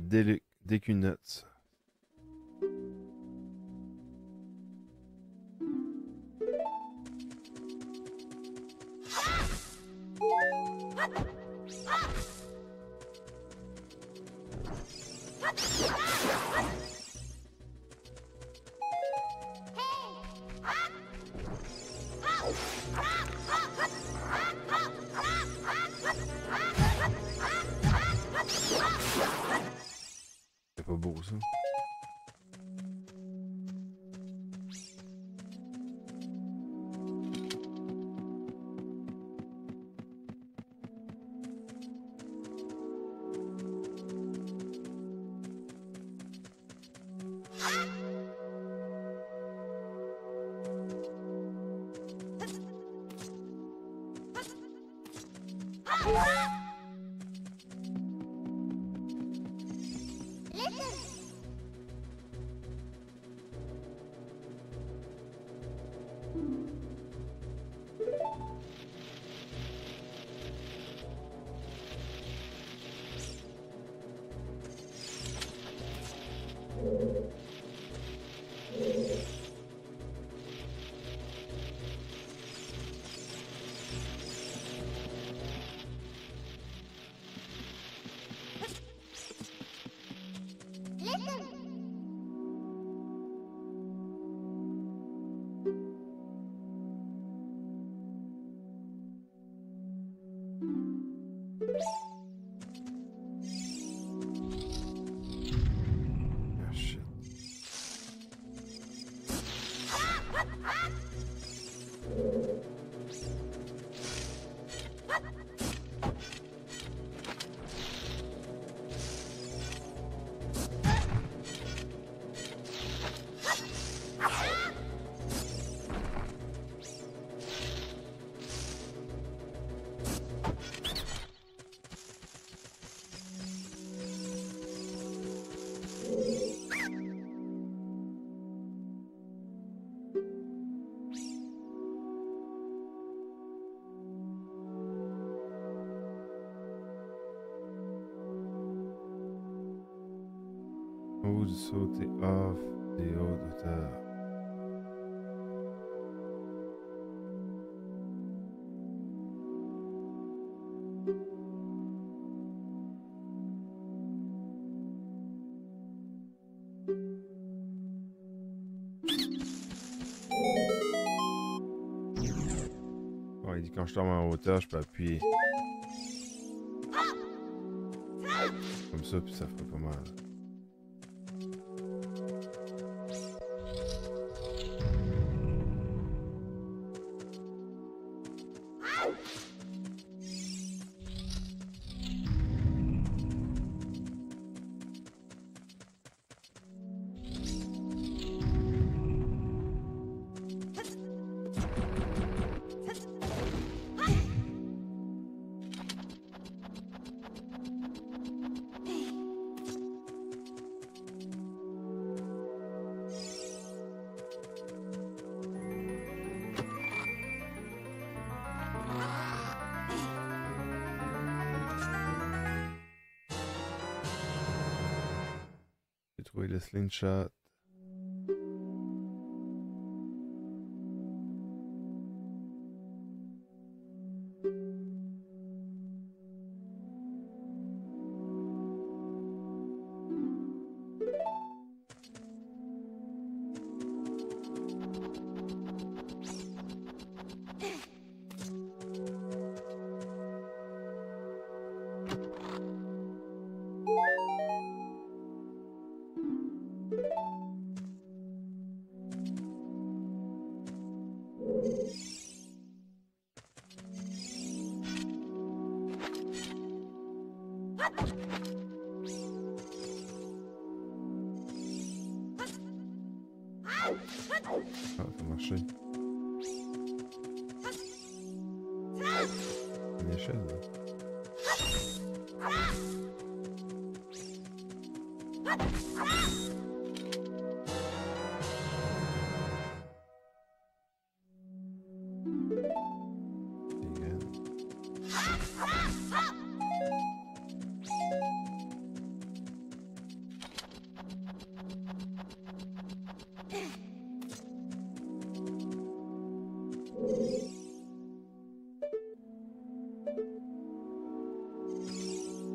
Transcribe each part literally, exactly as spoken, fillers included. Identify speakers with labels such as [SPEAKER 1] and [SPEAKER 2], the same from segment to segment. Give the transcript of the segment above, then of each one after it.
[SPEAKER 1] Deli Deku Nuts. C'est pas beau ça. Ah, shit. Ou de sauter off des hautes hauteurs. Bon, il dit quand je tombe en hauteur, je peux appuyer. Comme ça, puis ça ferait pas mal. J'ai trouvé le slingshot. Ah, ça a marché. Une échelle, là.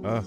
[SPEAKER 1] Ah.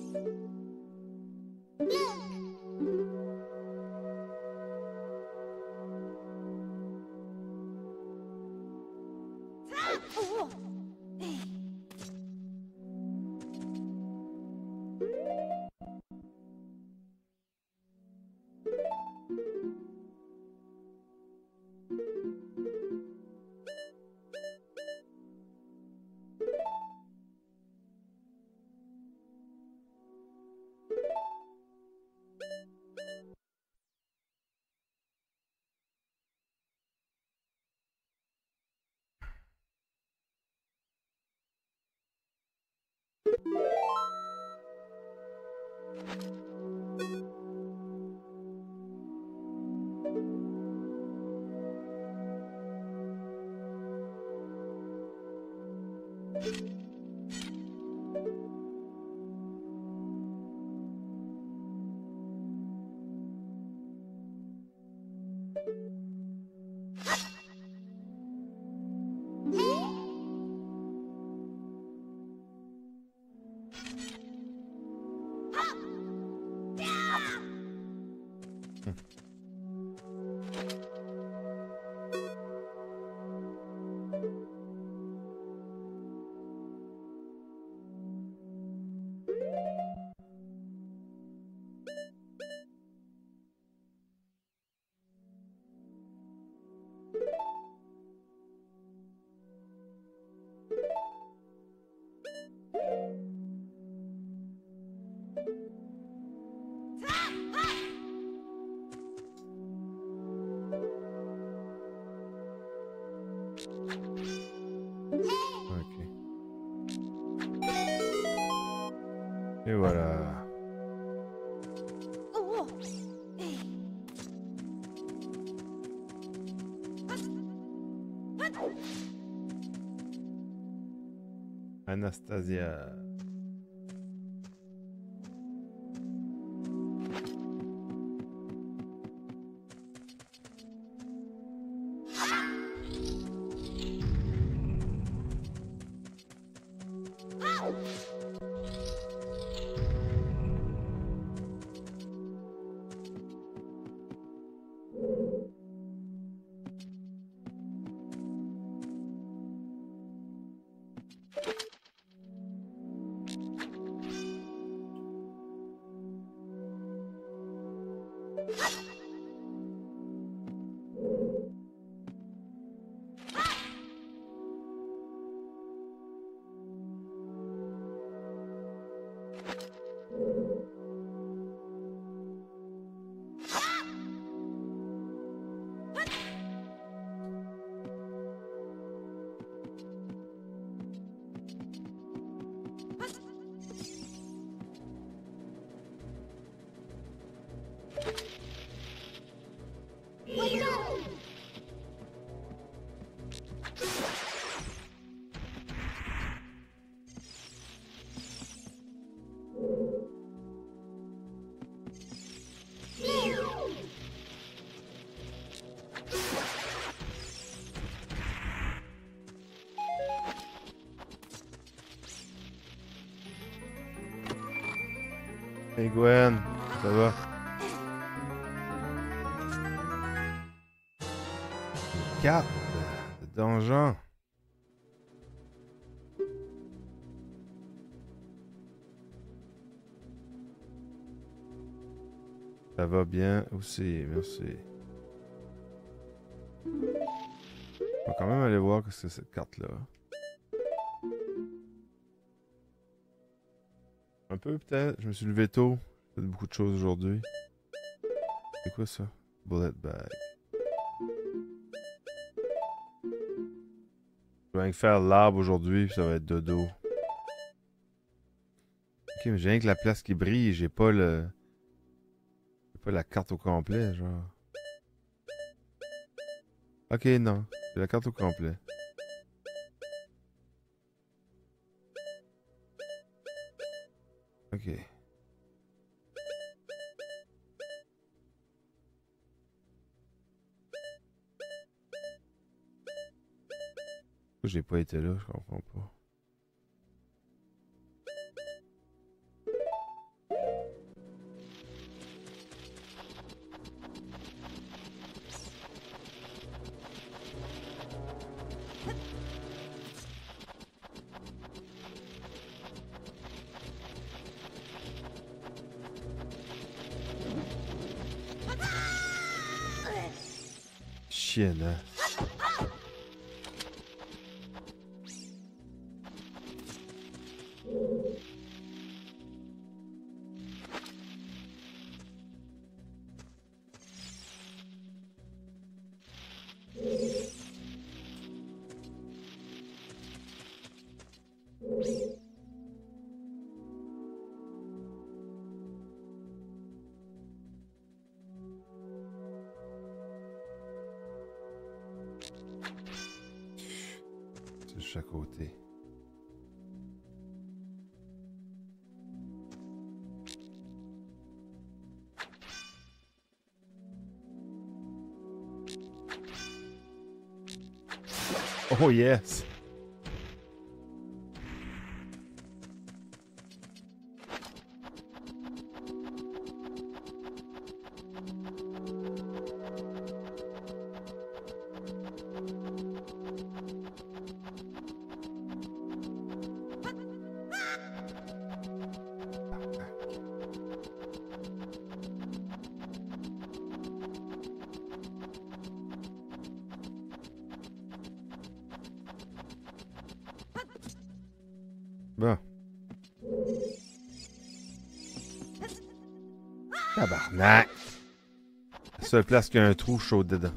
[SPEAKER 1] Ok. Et voilà. Anastasia. Hey Gwen, ça va? Une carte de donjon. Ça va bien aussi, merci. On va quand même aller voir ce que c'est cette carte-là. Un peu peut-être, je me suis levé tôt. J'ai fait beaucoup de choses aujourd'hui. C'est quoi ça? Bullet bag. Je vais rien que faire l'arbre aujourd'hui, puis ça va être dodo. Ok, mais j'ai rien que la place qui brille, j'ai pas le... J'ai pas la carte au complet, genre. Ok, non. J'ai la carte au complet. Ok. Pourquoi j'ai pas été là, je comprends pas. chienne, hein. De chaque côté. Oh yes! Bon. Tabarnak! La seule place qu'il y a un trou chaud dedans.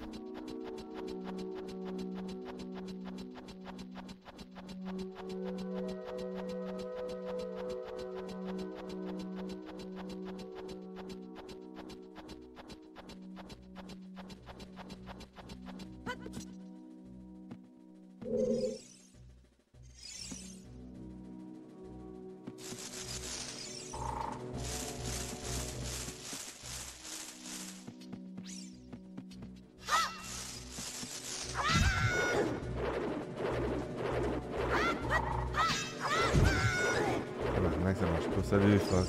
[SPEAKER 1] Ça marche pas, salut fuck.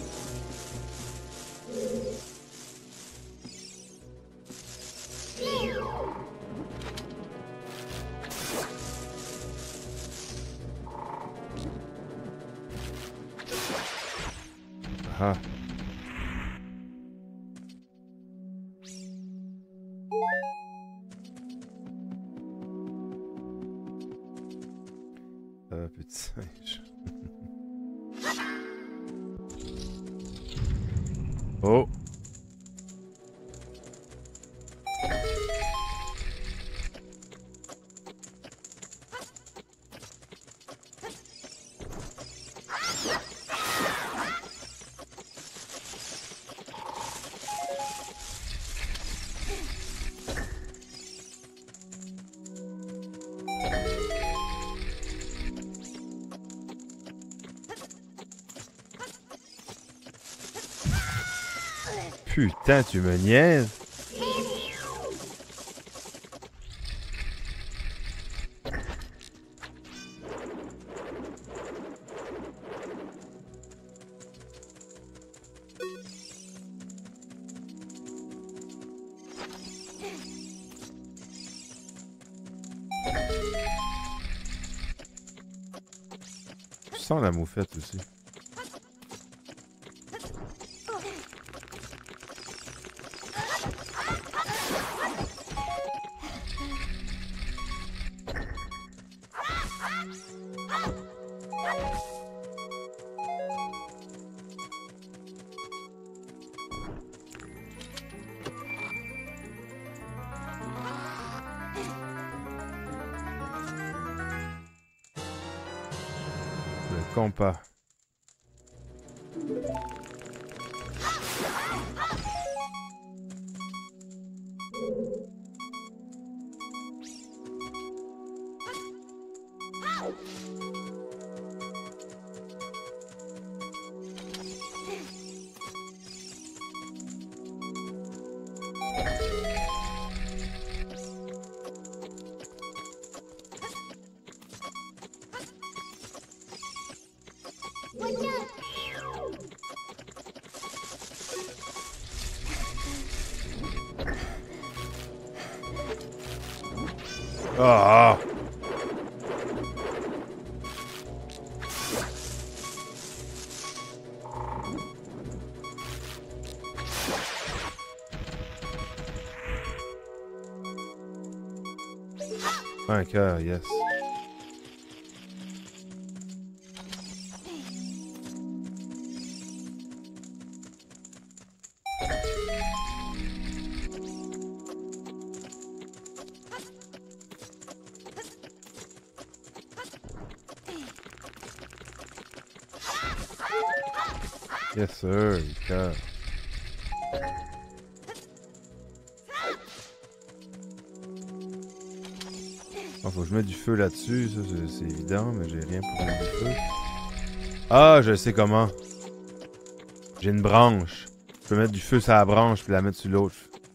[SPEAKER 1] Ah. Euh, petit singe. Oh! Putain, tu me niaises? Je sens la moufette aussi. Le compas. Ah! Un cœur, yes. Yes sir, cœur. Oh, faut que je mette du feu là-dessus, ça c'est évident, mais j'ai rien pour mettre du feu. Ah, je sais comment. J'ai une branche. Je peux mettre du feu sur la branche puis la mettre sur l'autre.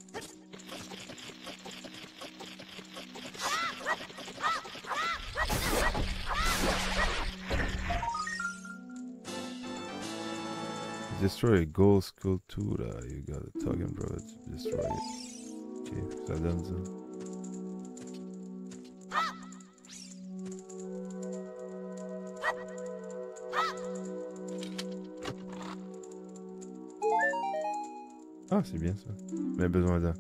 [SPEAKER 1] Destroy a gold sculptura. You got a token brother to destroy it. Ok, ça donne ça. Ah, c'est bien ça. J'ai besoin d'un.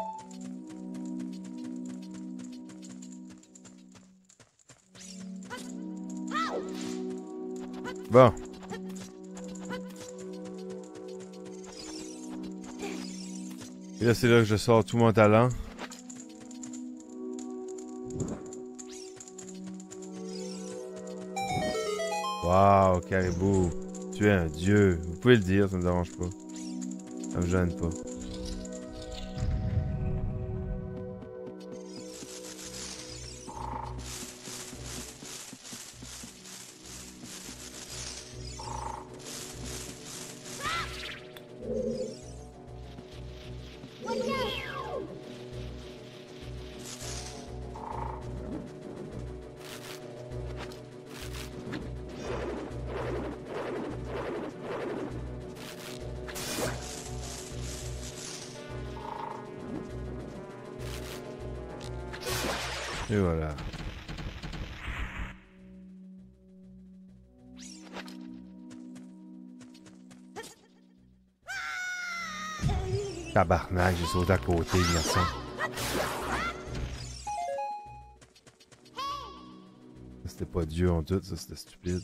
[SPEAKER 1] Bon. Et là, c'est là que je sors tout mon talent. Waouh, Caribou. Tu es un dieu. Vous pouvez le dire, ça me dérange pas. Ça me gêne pas. Et voilà. Tabarnak, j'ai sauté à côté, garçon. C'était pas Dieu en tout, ça c'était stupide.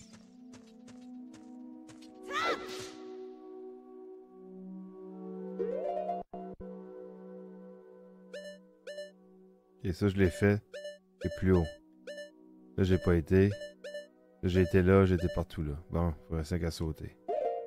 [SPEAKER 1] Et ça je l'ai fait. Et plus haut. Là j'ai pas été. Là j'ai été là, j'ai été partout là. Bon, il faudrait cinq à sauter.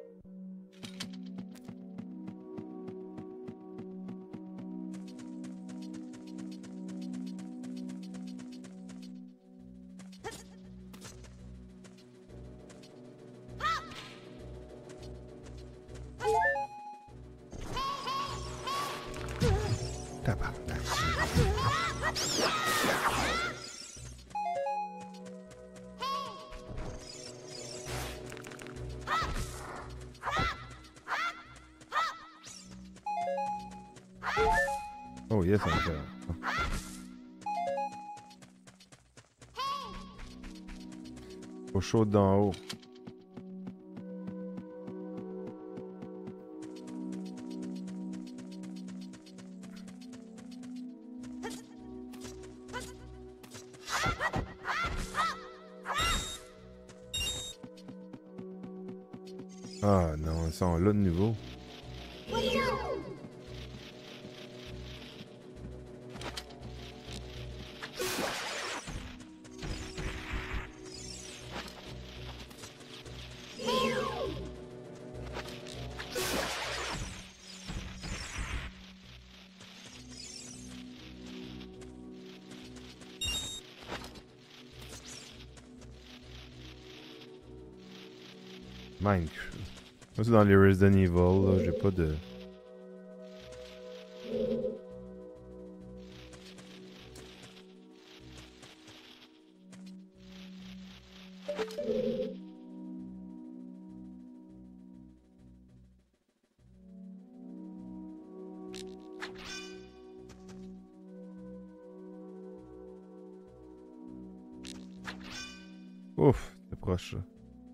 [SPEAKER 1] Tabarnak. Oh yes, encore. Au chaud d'en haut. Ah non, ils sont là de nouveau. Minecraft. Moi, c'est dans les Resident Evil, là, j'ai pas de... Ouf, c'est proche ça.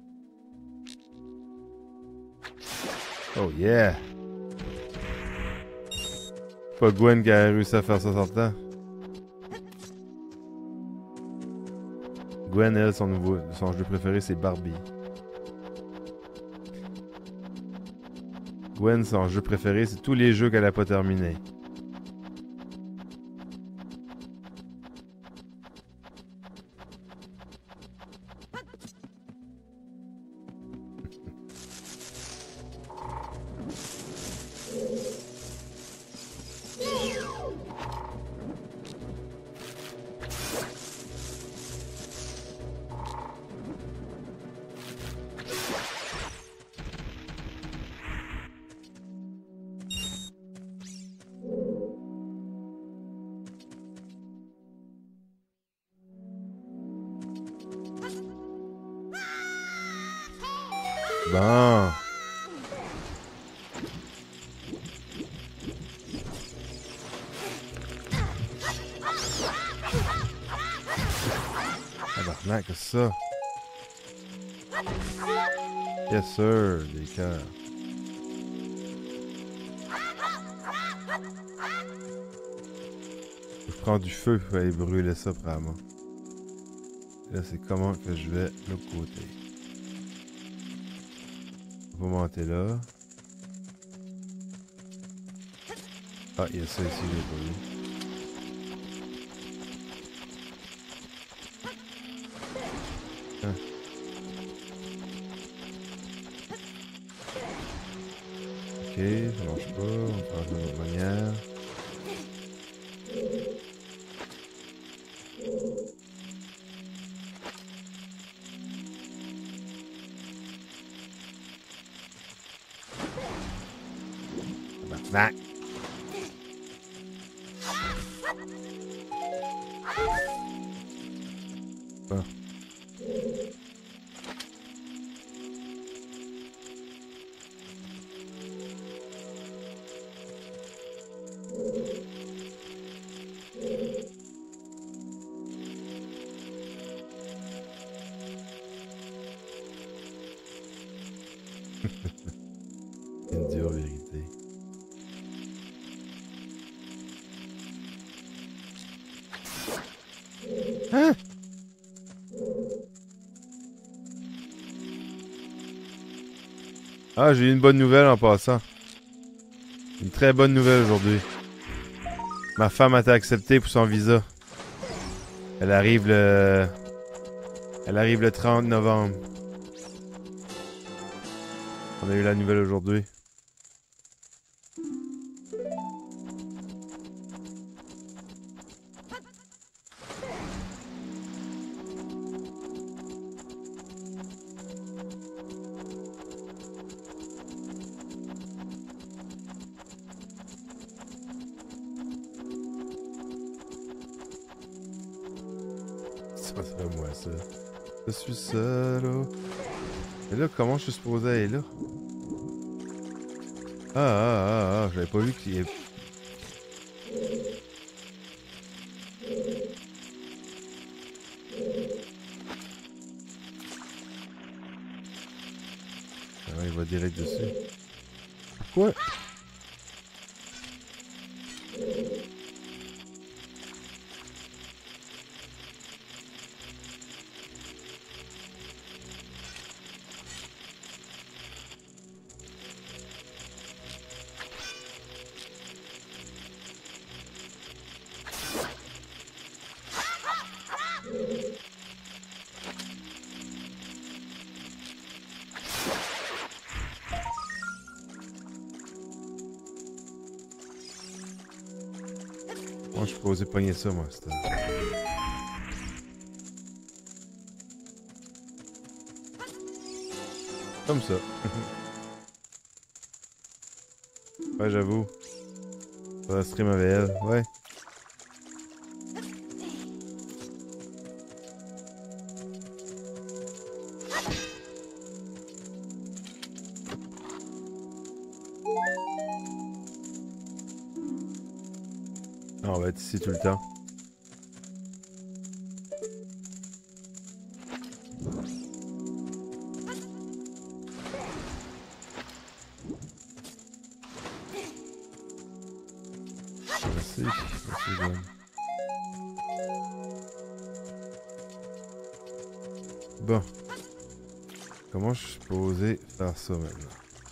[SPEAKER 1] Oh yeah! Pas Gwen qui a réussi à faire ça sortant. Gwen, elle, son, nouveau, son jeu préféré, c'est Barbie. Gwen, son jeu préféré, c'est tous les jeux qu'elle a pas terminés. Bon. Tabarnak, qu'est-ce que c'est ça? Yes sir, des cœurs. Je prends du feu pour aller brûler ça probablement. Là c'est comment que je vais de l'autre côté. On va monter là. Ah, il y a ça ici, j'ai pas vu. Hein. Ok, ça marche pas, on va faire d'une autre manière. Tabarnak. Ah. Une dure vérité. Hein? Ah, j'ai eu une bonne nouvelle en passant. Une très bonne nouvelle aujourd'hui. Ma femme a été acceptée pour son visa. Elle arrive le... Elle arrive le trente novembre. On a eu la nouvelle aujourd'hui. Ça serait moi ça. Je suis seul. Oh. Et là, comment je suis supposé aller là? Ah, ah, ah, ah, j'avais pas vu qu'il y ait... Ah ouais, il va direct dessus. Pourquoi? Moi, je peux oser pogner ça, moi. C'était... Comme ça. Ouais, j'avoue. Ça va stream avec elle. Ouais. Non, on va être ici tout le temps. Merci, merci Gwen. Bon. Comment je suis supposé faire ça maintenant?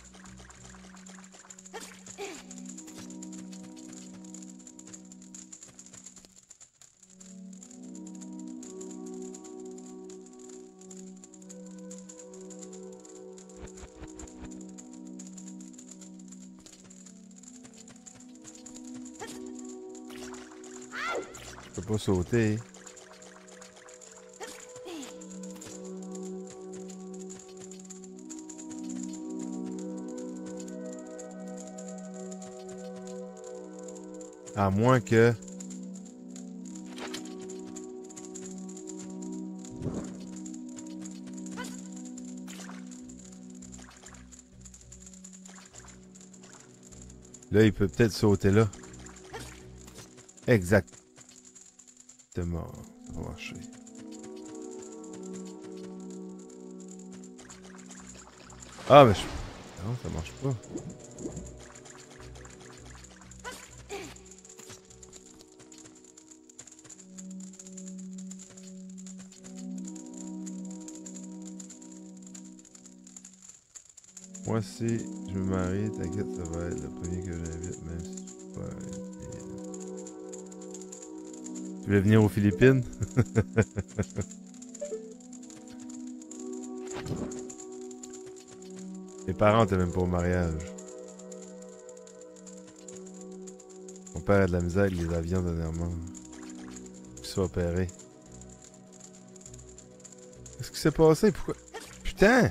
[SPEAKER 1] Je peux pas sauter. À moins que... Là, il peut peut-être sauter là. Exactement. Ça va marcher. Ah, mais je... Non, ça marche pas. Moi, si je me marie, t'inquiète, ça va être le premier que j'invite, même si je peux pas être... Tu veux venir aux Philippines? Mes parents étaient même pas au mariage. Mon père a de la misère avec les avions dernièrement. Il s'est opéré. Qu'est-ce qui s'est passé? Pourquoi? Putain!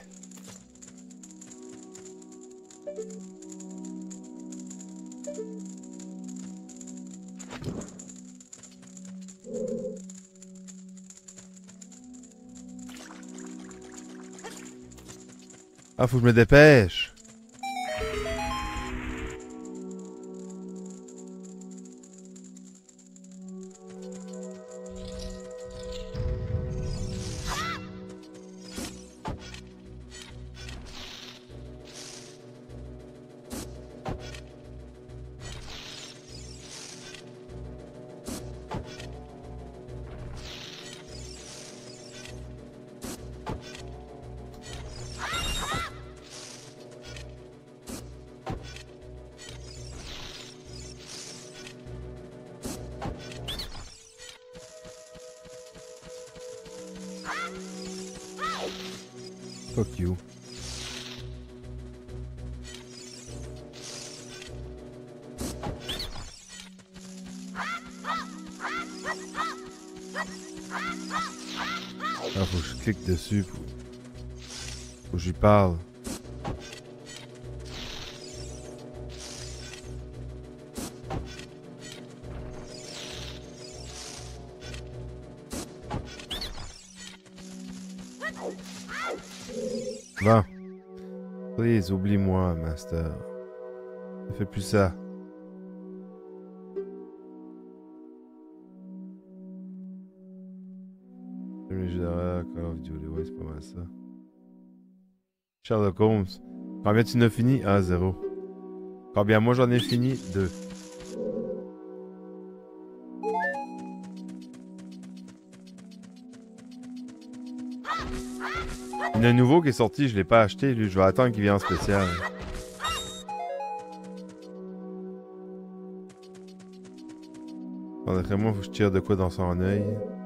[SPEAKER 1] Ah, faut que je me dépêche. Fuck you. Ah, faut que je clique dessus pour... Faut que j'y parle. Bon. Please, oublie-moi, Master. Ne fais plus ça. Call of Duty, ouais, c'est pas mal ça. Sherlock Holmes. Combien tu n'as fini? Ah, zéro. Combien moi j'en ai fini? Deux. Il y en a un nouveau qui est sorti, je l'ai pas acheté, lui, je vais attendre qu'il vienne en spécial. D'après moi, faut que je tire de quoi dans son œil.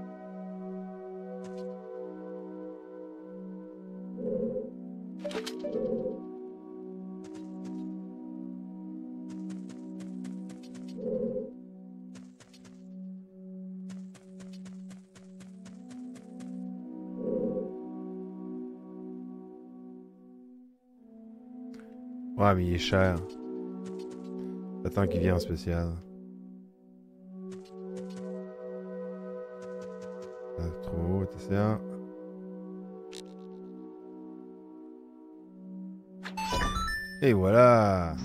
[SPEAKER 1] Ouais, mais il est cher. J'attends qu'il vienne en spécial. Ah, trop haut, attention. Et voilà!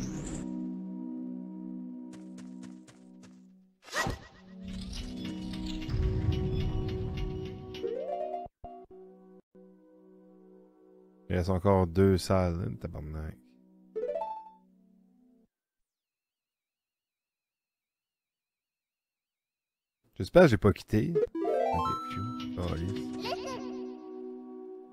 [SPEAKER 1] Il reste encore deux salles, tabarnak. J'espère que j'ai pas quitté. Ok, phew. Oh,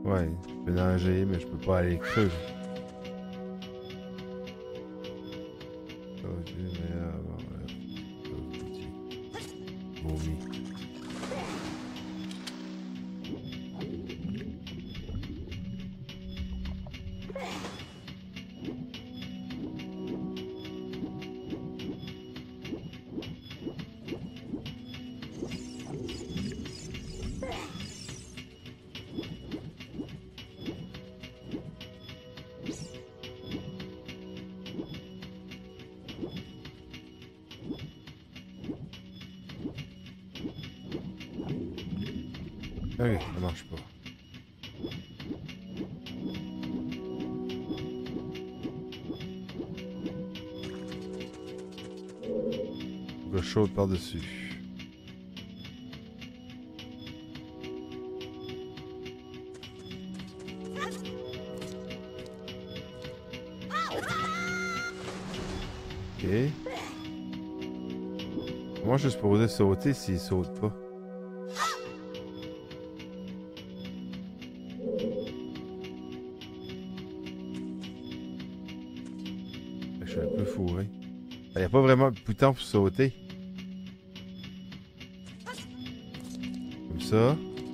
[SPEAKER 1] Ouais, je peux nager, mais je peux pas aller creux. Ok, mais avant, ouais. Vomi. Ok, ça marche pas. Faut que je saute par-dessus. Ok. Moi, je suis supposé sauter s'il saute pas. Je suis un peu fourré. Il n'y a pas vraiment de bouton pour sauter. Comme ça.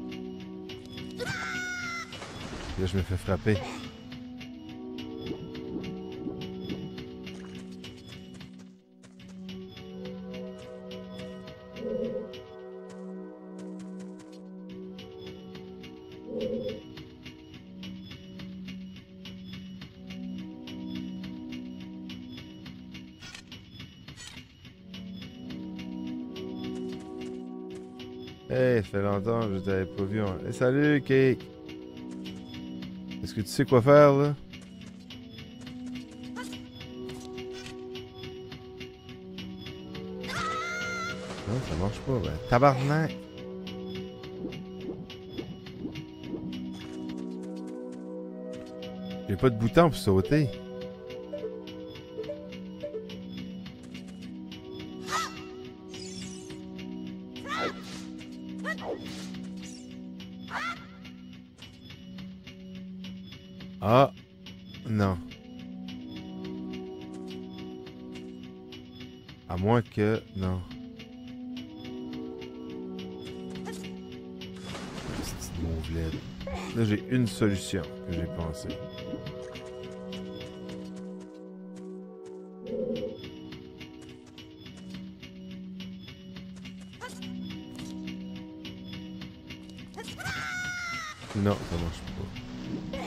[SPEAKER 1] Et là, je me fais frapper. Hey, ça fait longtemps que je t'avais pas vu. Hey, salut, Cake! Est-ce que tu sais quoi faire, là? Non, ça marche pas. Ben, tabarnak! J'ai pas de bouton pour sauter. Ah! Non. À moins que... Non. C'est mauve laide. Là, j'ai une solution que j'ai pensée. Non, ça marche pas.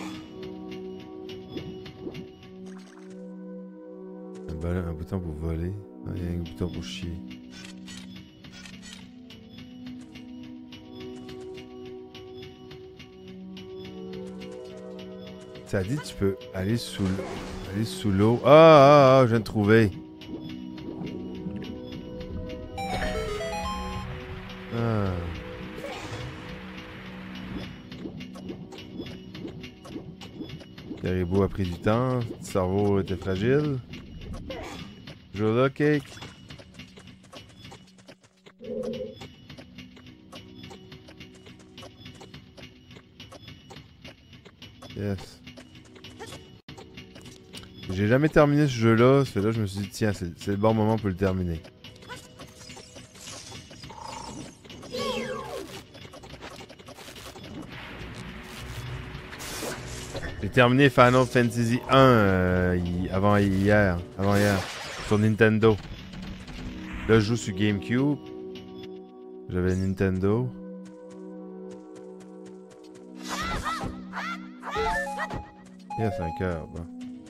[SPEAKER 1] Un, ballon, un bouton pour voler. Ah, il y a un bouton pour chier. Ça dit tu peux aller sous l'eau. Aller sous l'eau. Ah, ah, ah, je viens de trouver. Ah. Caribou a pris du temps. Le cerveau était fragile. Toujours là, Cake. Yes. J'ai jamais terminé ce jeu-là. Ce fait là, je me suis dit, tiens, c'est le bon moment pour le terminer. J'ai terminé Final Fantasy un euh, avant hier, avant hier, sur Nintendo. Là, je joue sur GameCube. J'avais Nintendo. Yes, un cœur, bon.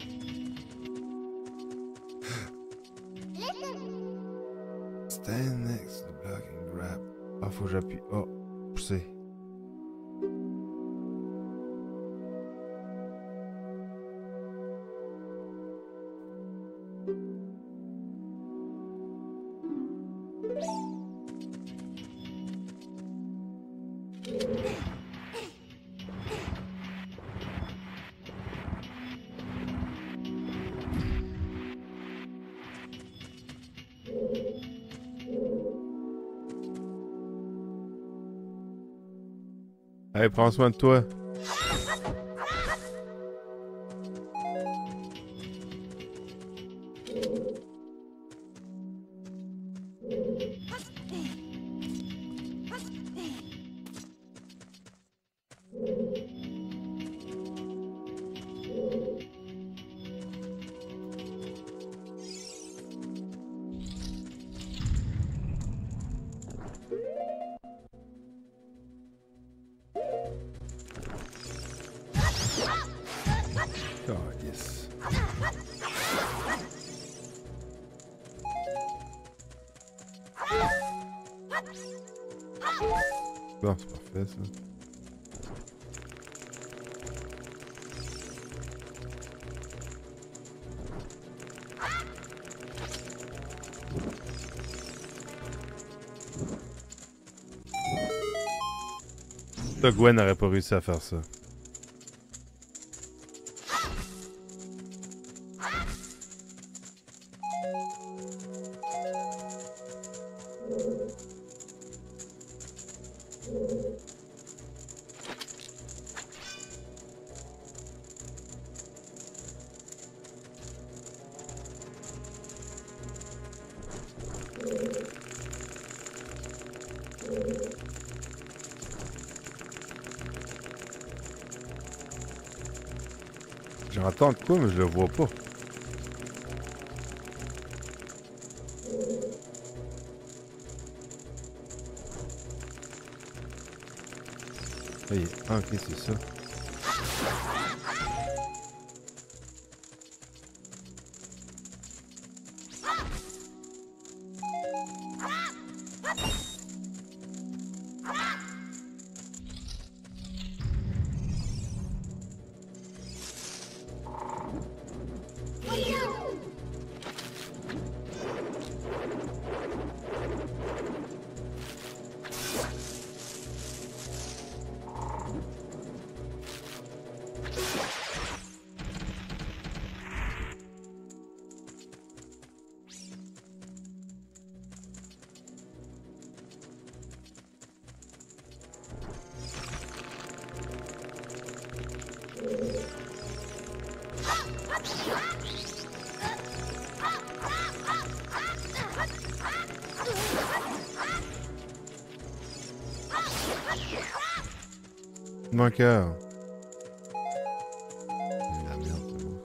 [SPEAKER 1] Stand next to the block and grab. Ah, faut que j'appuie. Oh, pousser. Allez, prends soin de toi. Bon, c'est parfait ça. Ça, Gwen n'aurait pas réussi à faire ça. J'entends de quoi, mais je le vois pas. Hey, ah, ok, c'est ça. Mon cœur. La merde, c'est bon.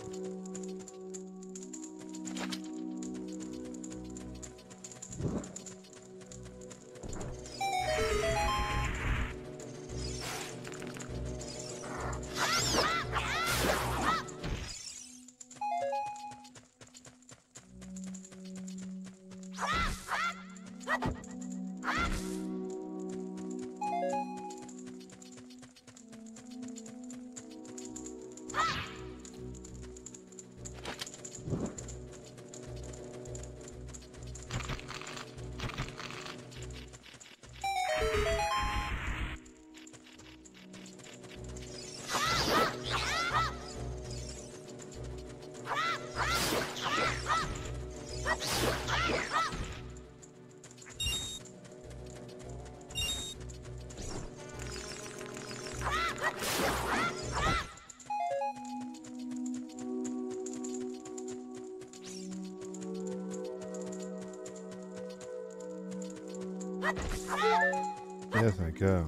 [SPEAKER 1] Yes, un cœur.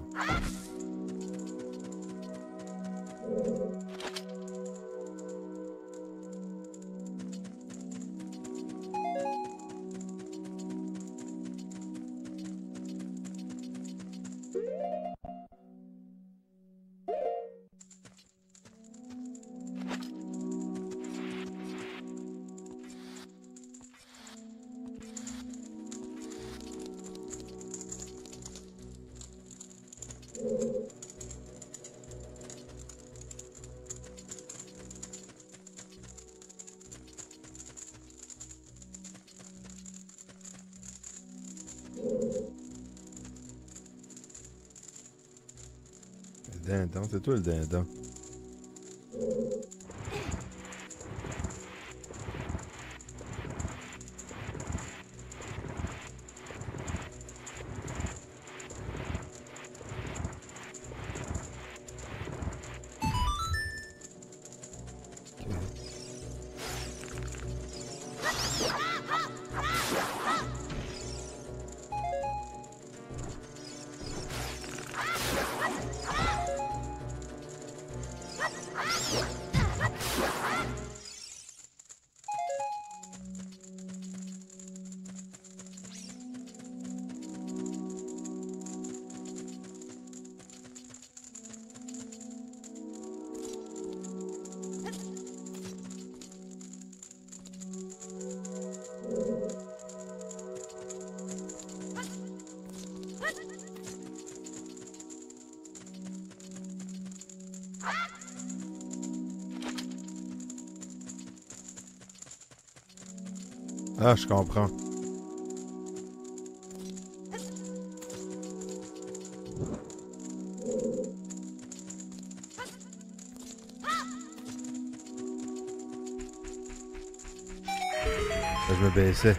[SPEAKER 1] Le dindon, c'est toi le dindon.
[SPEAKER 2] Ah!
[SPEAKER 1] Ah, je comprends. Là, je me baissais.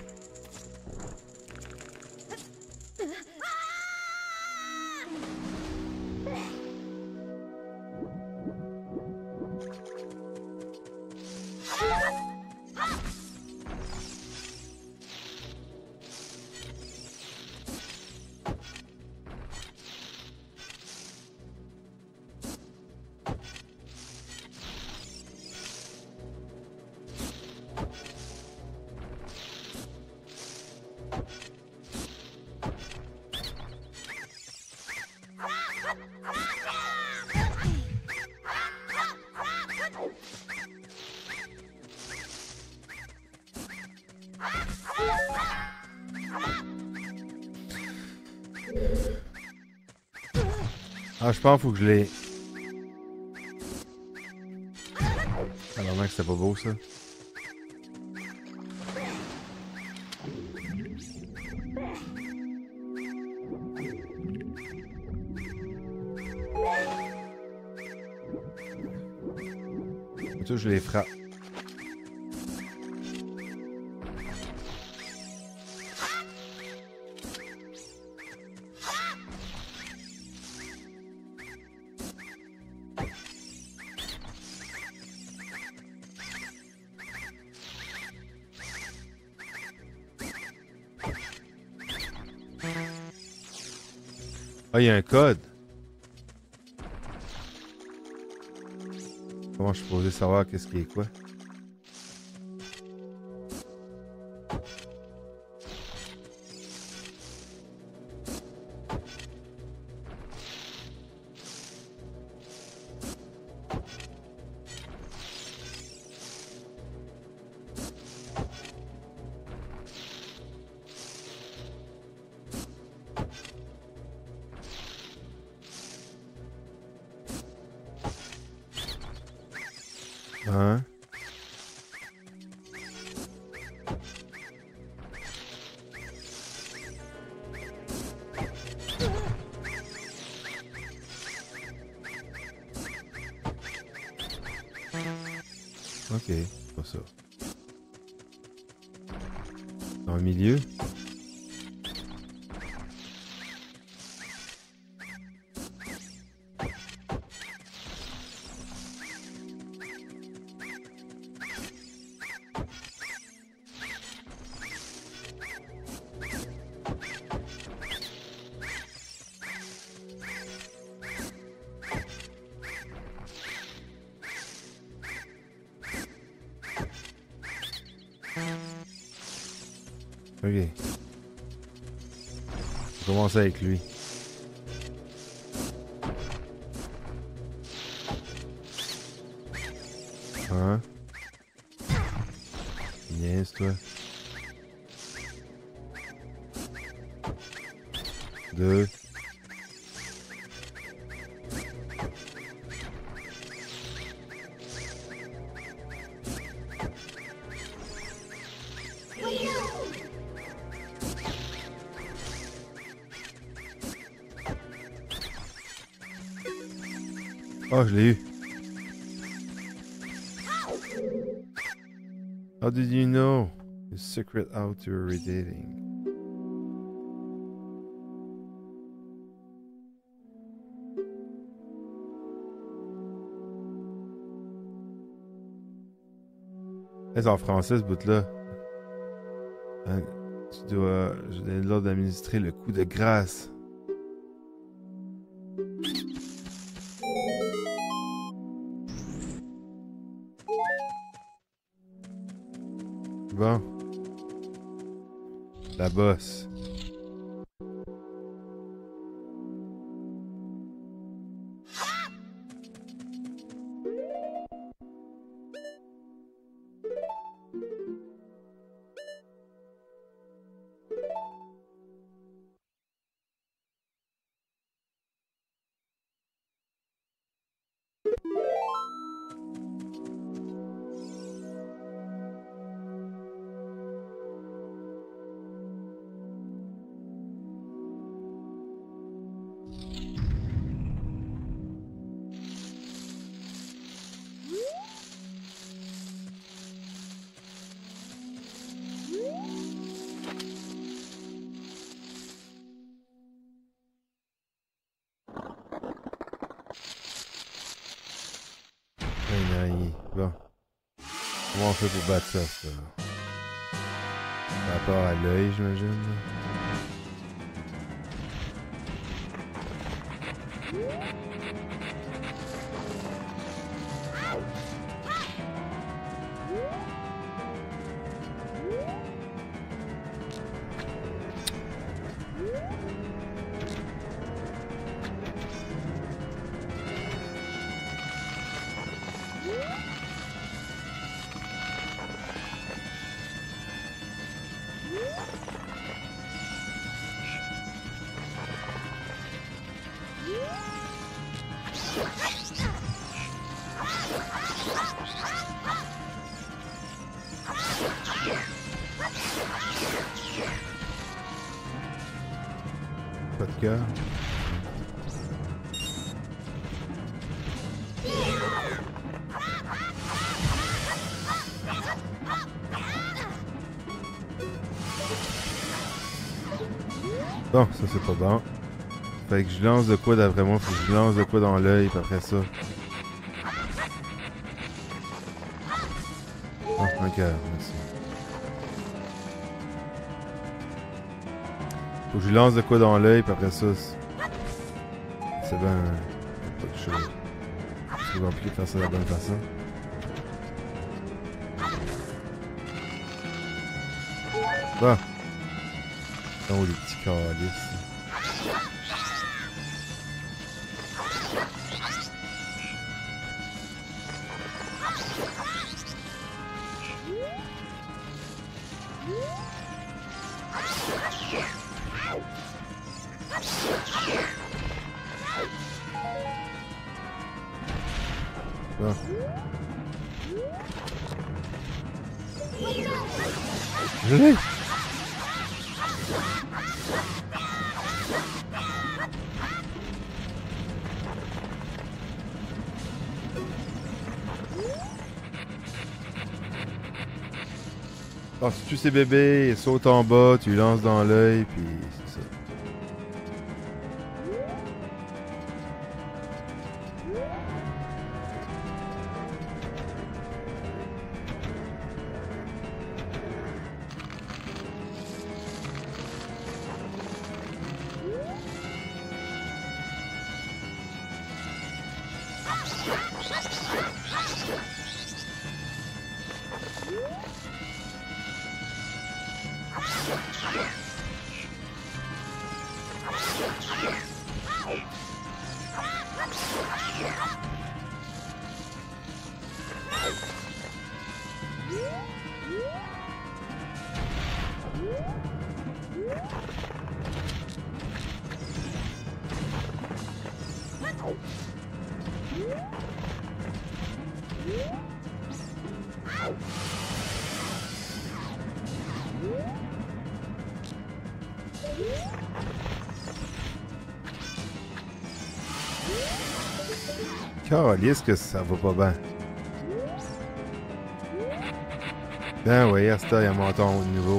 [SPEAKER 1] Ah, je pense qu'il faut que je les... Alors, mec, c'était pas beau, ça. Ça, je les frappe. Ah, il y a un code. Comment je suis supposé savoir qu'est-ce qui est quoi? Hein? Ok, c'est pas ça. Dans le milieu? Ok. On commence avec lui. Un. Niaise, toi. Deux. Oh, je l'ai eu. How did you know? The secret out you're redating. C'est en français ce bout-là. Hein, tu dois. Je donne l'ordre d'administrer le coup de grâce. Bon. La bosse. Un araignée. Bon. Comment on fait pour battre ça, ça? Par rapport à l'œil, j'imagine. Pas de cœur. Bon, ça c'est pas bon. Fait que je lance de quoi d'après moi, faut que je lance de quoi dans l'œil, puis après ça. Oh, un cœur, merci. Faut que je lance de quoi dans l'œil, puis après ça. C'est ben. Pas de chose. C'est compliqué de faire ça de la bonne façon. Bon. Oh, les petits calices. Bon. Je l'ai! Oh, si tu tues ces bébés, ils sautent en bas, tu les lances dans l'œil, puis c'est ça. Calisse que ça va pas bien. Ben oui, à ce temps, il y a un montant au niveau.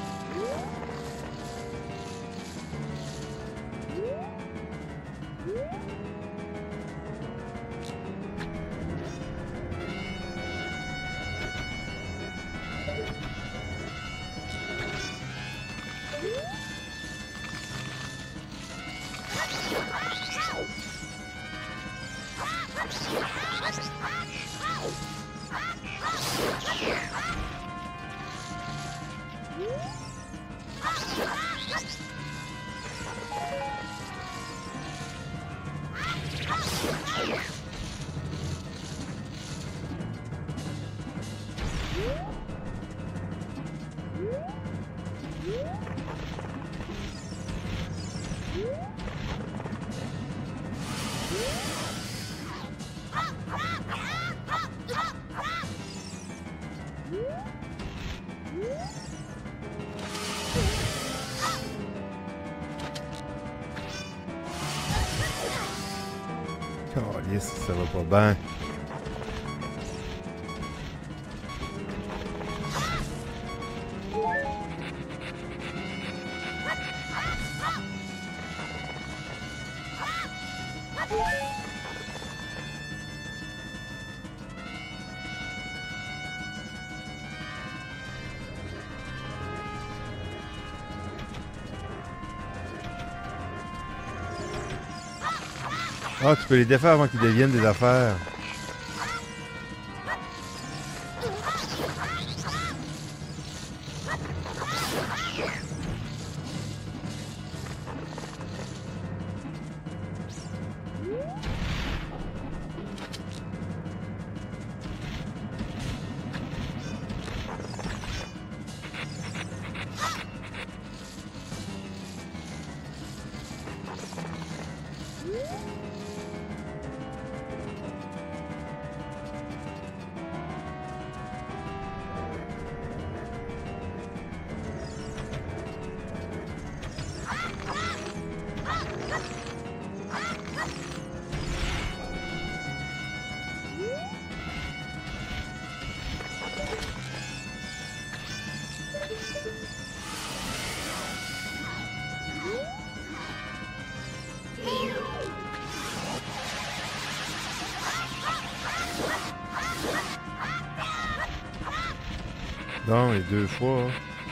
[SPEAKER 1] Calisse, ça va pas bien. Ah, tu peux les défaire avant qu'ils deviennent des affaires. Non, les deux fois.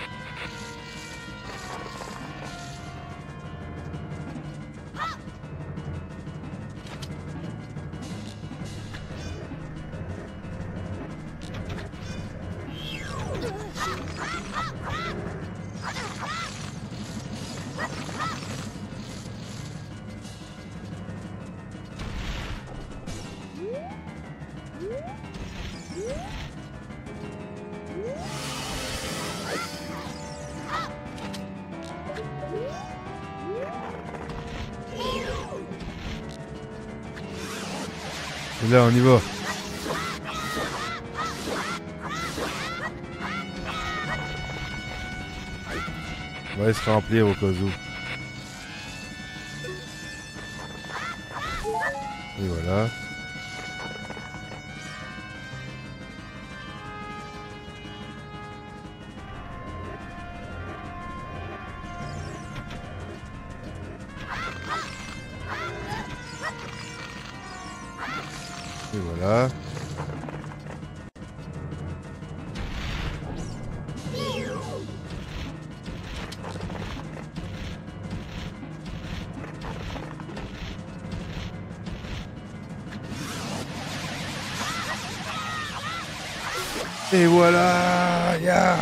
[SPEAKER 1] Et là, on y va. On va se remplir au cas où. Et voilà. Et voilà. Et voilà, yeah.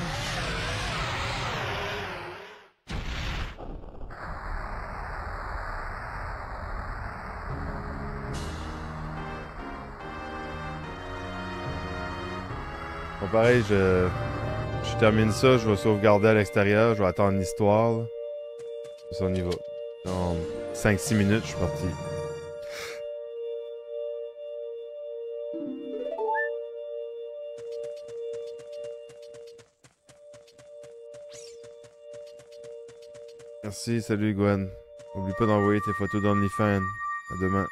[SPEAKER 1] Bon, pareil, je, je termine ça, je vais sauvegarder à l'extérieur, je vais attendre l'histoire. Ça, on y va. Dans cinq six minutes, je suis parti. Merci, salut Gwen. N'oublie pas d'envoyer tes photos d'OnlyFans. À demain.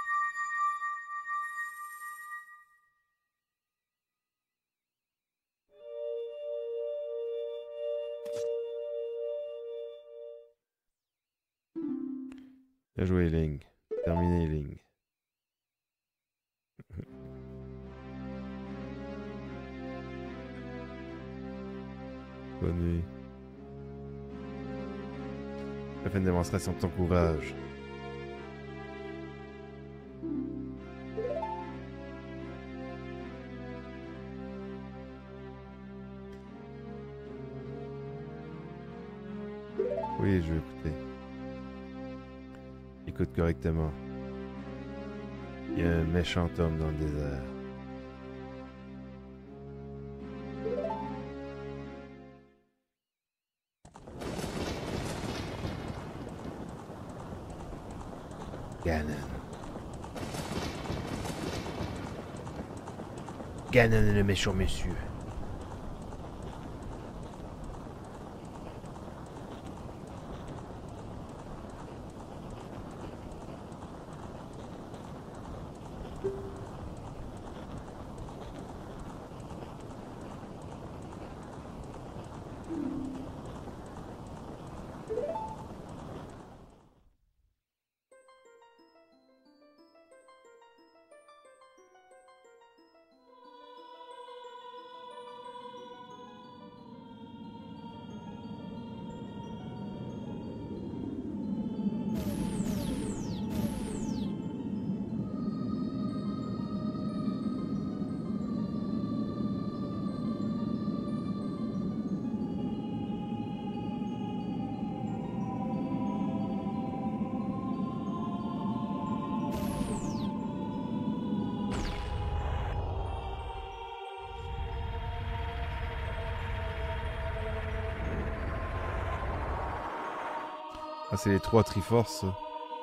[SPEAKER 1] Bien joué, Ling. Terminé, Ling. Bonne nuit. Fais une démonstration de ton courage. Oui, je vais écouter. Écoute correctement. Il y a un méchant homme dans le désert. Ganon. Ganon est le méchant monsieur. Ah, c'est les trois Triforces, ça.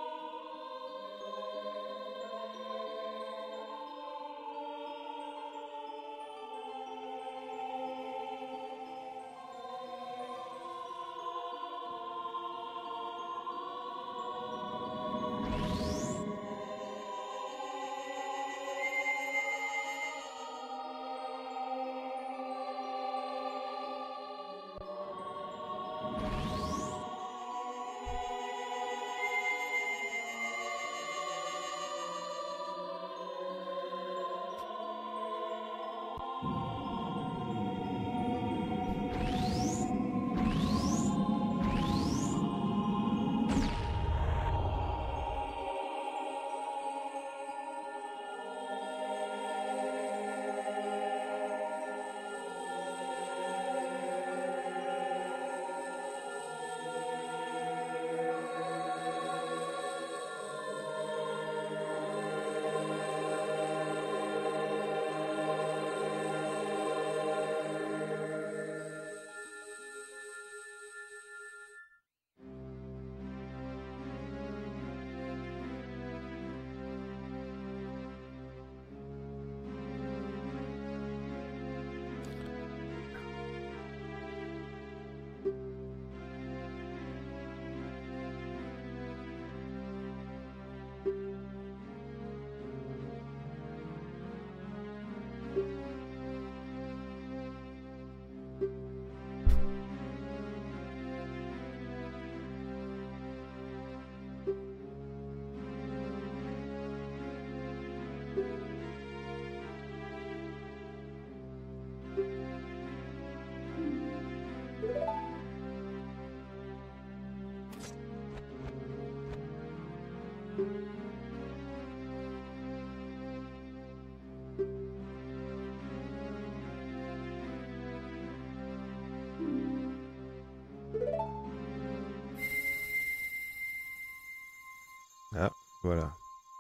[SPEAKER 1] Ah, voilà.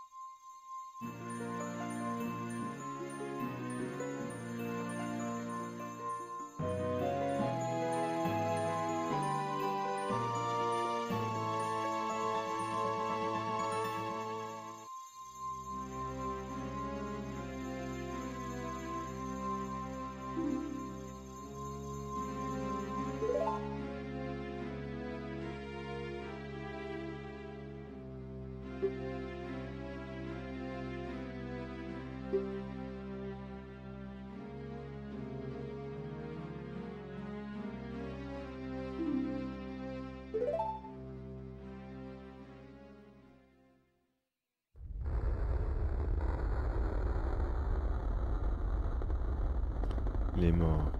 [SPEAKER 1] Les morts.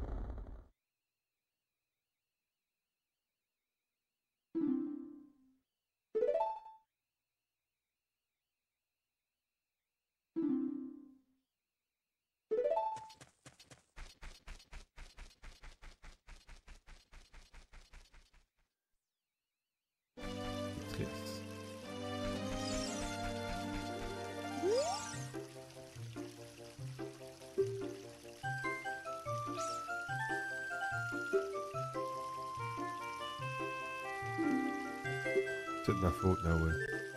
[SPEAKER 1] Triste. C'est de ma faute, ah ouais.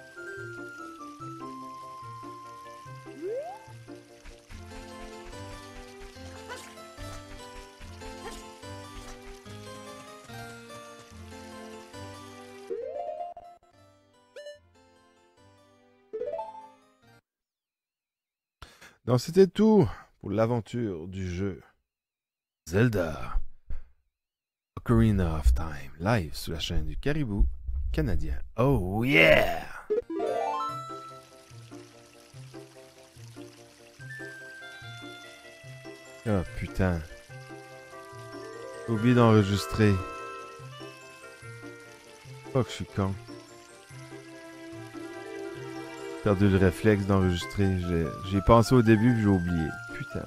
[SPEAKER 1] Donc c'était tout pour l'aventure du jeu Zelda Ocarina of Time, live sur la chaîne du Caribou canadien. Oh yeah! Ah putain. J'ai oublié d'enregistrer. Oh que je suis con. J'ai perdu le réflexe d'enregistrer. J'ai, j'ai pensé au début puis j'ai oublié. Putain.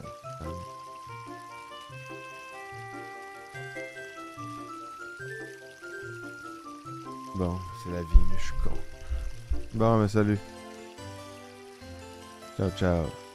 [SPEAKER 1] Bon, c'est la vie, mais je suis con. Bon, mais salut. Ciao, ciao.